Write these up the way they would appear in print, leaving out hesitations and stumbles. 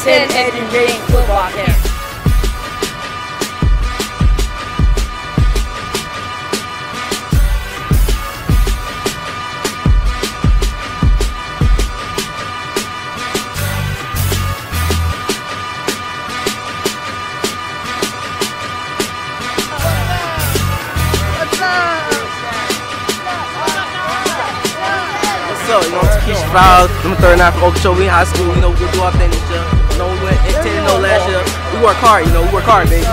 attend Adrian James football camp. So, you know, Keisha Flowers, I'm 39 from Okeechobee High School, you know, we'll do our thing this year. You know, we went 10-0 last year. We work hard, you know, we work hard, baby.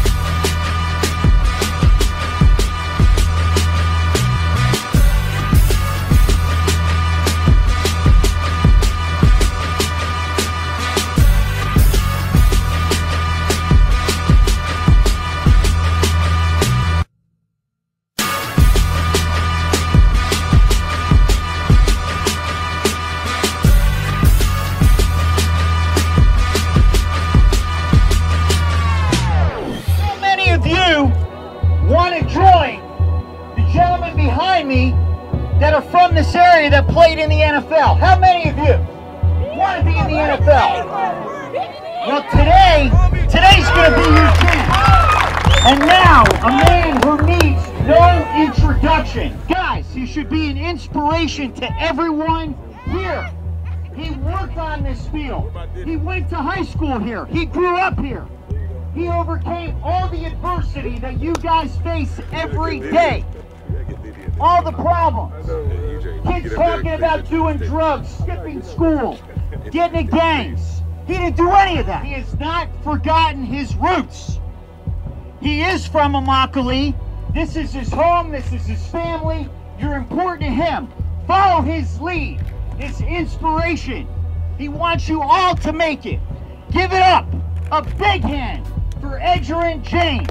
Want to join the gentlemen behind me that are from this area that played in the NFL? How many of you want to be in the NFL? Well, today's going to be your chance. And now, a man who needs no introduction. Guys, he should be an inspiration to everyone here. He worked on this field. He went to high school here. He grew up here. He overcame all the adversity that you guys face every day. All the problems. Kids talking about doing drugs, skipping school, getting in gangs. He didn't do any of that. He has not forgotten his roots. He is from Immokalee. This is his home. This is his family. You're important to him. Follow his lead, his inspiration. He wants you all to make it. Give it up. A big hand for Adrian James.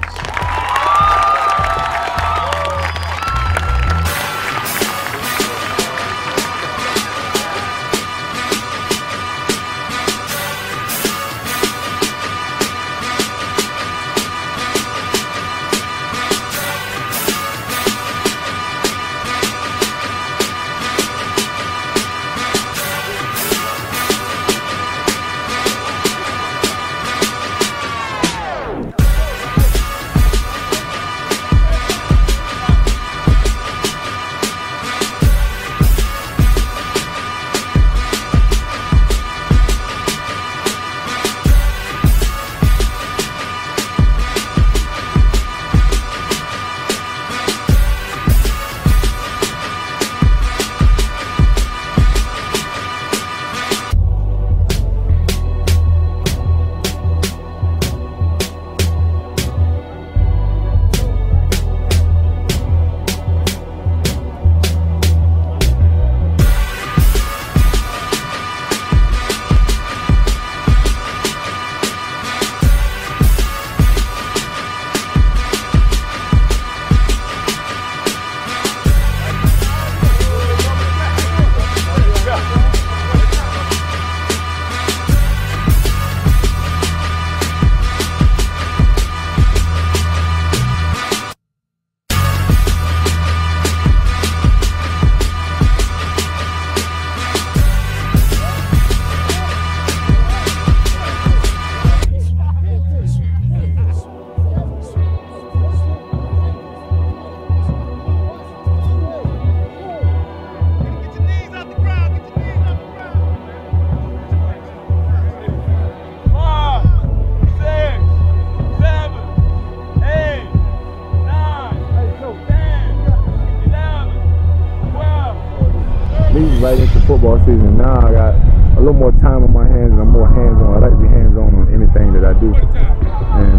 Right into football season. Now I got a little more time on my hands and I'm more hands-on. I like to be hands-on on anything that I do. And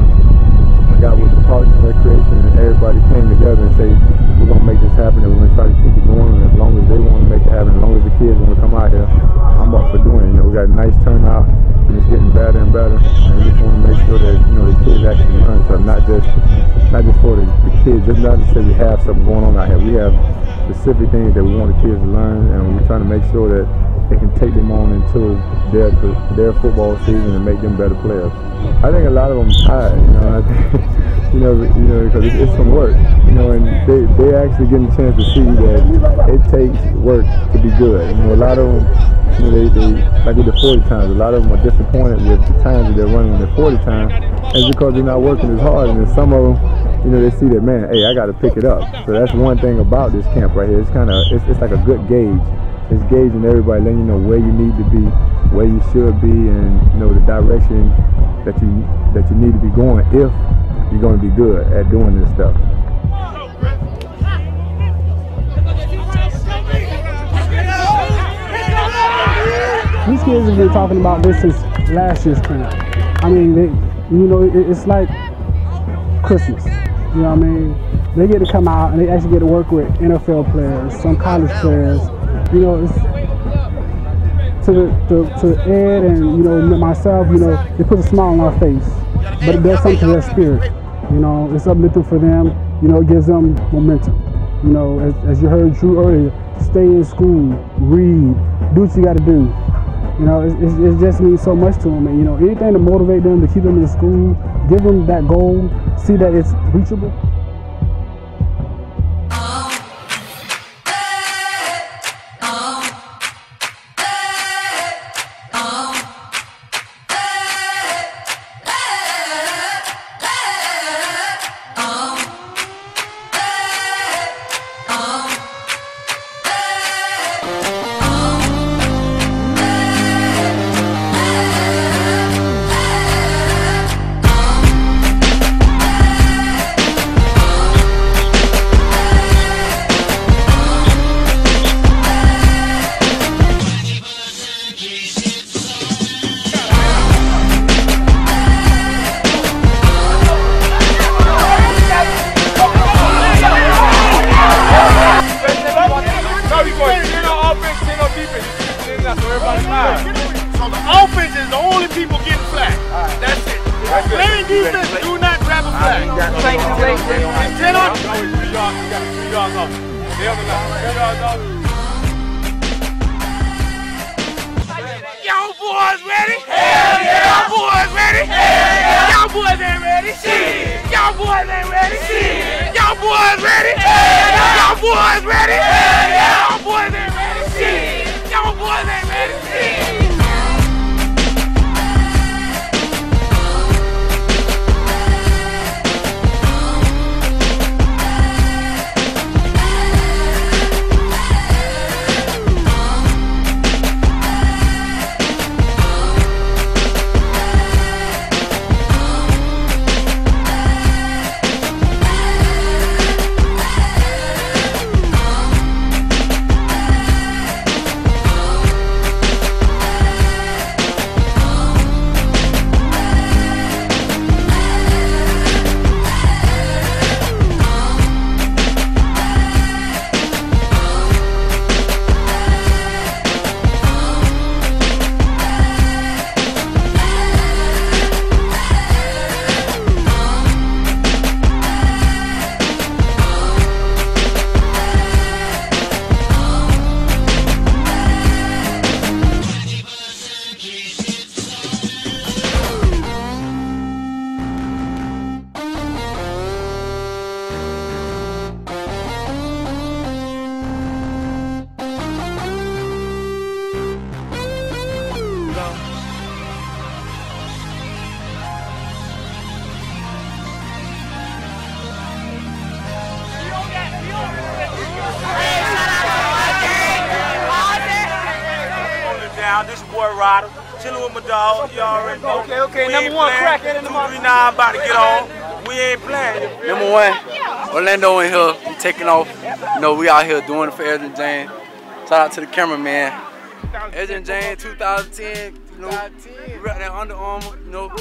I got with the Parks and Recreation and everybody came together and say, we're going to make this happen and we're going to try to keep it going. And as long as they want to make it happen, as long as the kids want to come out here, I'm up for doing it. You know, we got a nice turnout and it's getting better and better. And we just want to make sure that, you know, the kids actually learn something, not just for the kids, just not to say we have something going on out here. We have specific things that we want the kids to learn, and we're trying to make sure that they can take them on into their football season and make them better players. I think a lot of them tired, you know. I think because it's some work, and they actually getting a chance to see that it takes work to be good. A lot of them, they like with the 40 times, a lot of them are disappointed with the times that they're running on the 40 times, and it's because they're not working as hard. And then some of them, they see that, man, hey, I got to pick it up. So that's one thing about this camp right here. It's it's like a good gauge. It's gauging everybody, letting you know where you need to be, where you should be, and the direction that you need to be going if you're going to be good at doing this stuff. These kids have been talking about this since last year's camp. I mean, it's like Christmas. You know what I mean? They get to come out and they actually get to work with NFL players, some college players. It's to Ed and myself. It puts a smile on our face, but it does something to their spirit. It's uplifting for them. It gives them momentum. As you heard Drew earlier, stay in school, read, do what you got to do. It just means so much to them. And anything to motivate them, to keep them in school, give them that goal, see that it's reachable. So the offense is the only people getting flagged. That's it. Playing defense, do not grab a flag. And 10 on. 3 yards off. Stay on the line. 3 yards off. Y'all boys ready? Hell yeah! Y'all boys ready? Hell yeah! Y'all boys ain't ready? Shit! Y'all boys ain't ready? Shit! Y'all boys ready? Hell yeah! Y'all boys ready? Hell yeah! Y'all boys ain't ready? Shit! Y'all boys ain't ready? Shit! This your boy Ryder, chilling with my dog. You already know. Okay. Number one, crack it in the mouth. 239 about to get on. We ain't playing. Number one, Orlando in here. We taking off. We out here doing it for Edgerrin James. Shout out to the cameraman. Edgerrin James, 2010. We rep that Under Armour.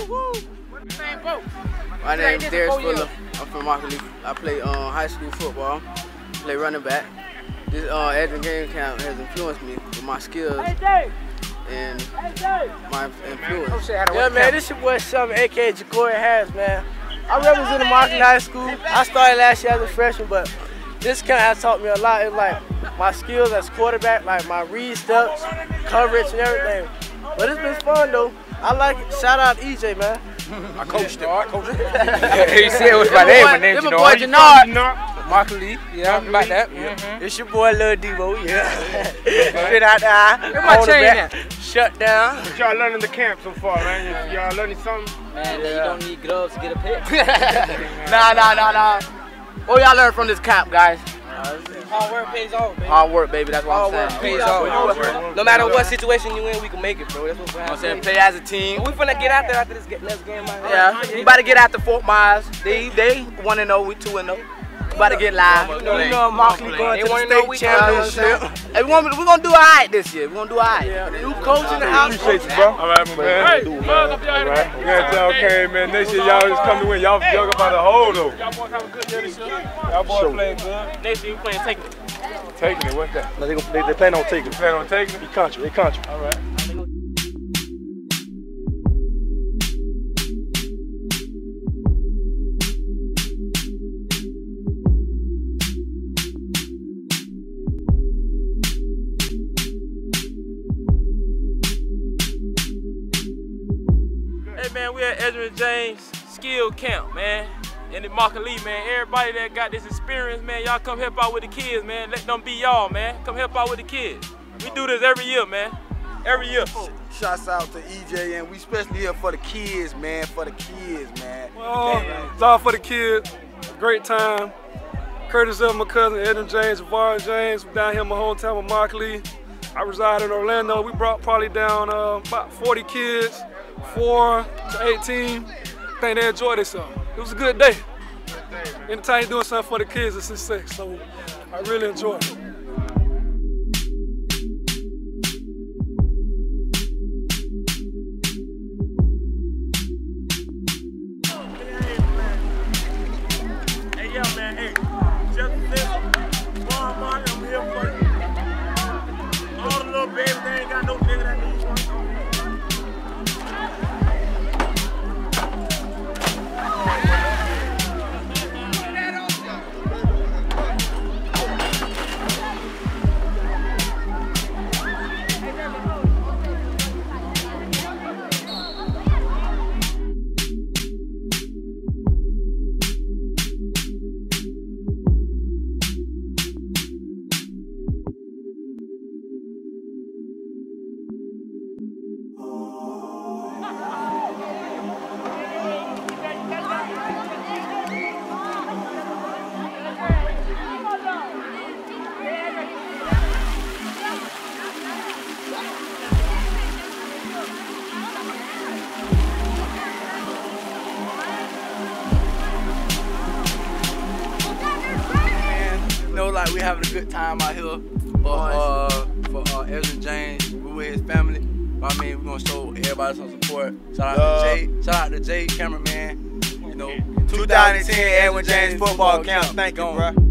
Same boat. My name is Darius Fuller. I'm from Markley. I play high school football. Play running back. This Edgerrin James camp has influenced me with my skills and my influence. Yeah, man, this your boy Shelvin, aka Jacory Harris, man. I represented Markley High School. I started last year as a freshman, but this camp has taught me a lot. It's like my skills as quarterback, like my read steps, coverage, and everything. But it's been fun though. I like it. Shout out to EJ, man. I coached him. He said it was my name. My name's my boy Jannard. Mark Lee. Yeah, I'm about that. It's your boy Lil Devo. Yeah. Straight out there. Where my chain at? Shut down. What y'all learning in the camp so far, man? Y'all learning something? Man, you don't need gloves to get a pick. Nah. What y'all learn from this camp, guys? Hard work pays off, baby. Hard work, baby. That's what I'm saying. Hard work pays off. No matter what situation you in, we can make it, bro. That's what we're saying. Play as a team. We finna get out there after this next game, man. Yeah, we about to get out to Fort Myers. They 1-0, we 2-0. We about to get live. You know Mark Lee going to the state championship. Hey, we're gonna do alright this year. We're gonna do alright. New coach in the house. Appreciate you, bro. All right, my man. Hey, we got y'all came, man. Next year, y'all just come to win. Y'all about to hold, though. Y'all boys have a good year this year. Y'all boys playing good. Next year, we playing Taking It. Taking it, what's that? No, they plan on taking it. Plan on taking it? They country. All right. Hey man, we at Edgerrin James Skill Camp, man. And in Mark Lee, man, everybody that got this experience, man, y'all come help out with the kids, man. Let them be y'all, man. Come help out with the kids. We do this every year, man. Every year. Shouts out to EJ, and we especially here for the kids, man. Well, it's all for the kids. Great time. Courtesy of my cousin Edgerrin James, Varn James. We're down here in my hometown with Mark Lee. I reside in Orlando. We brought probably down about 40 kids, 4 to 18. I think they enjoyed themselves. It was a good day. Anytime you're doing something for the kids, it's success. So I really enjoyed it. Hey, yeah, man, hey. Just listen. Walmart, I'm here for you. All the little babies, they ain't got no nigga that needs one. Like we having a good time out here for Edgerrin James. We with his family. I mean, we're gonna show everybody some support. Shout out to Jay, cameraman. You know, 2010 Edgerrin James football camp. Thank you, bro.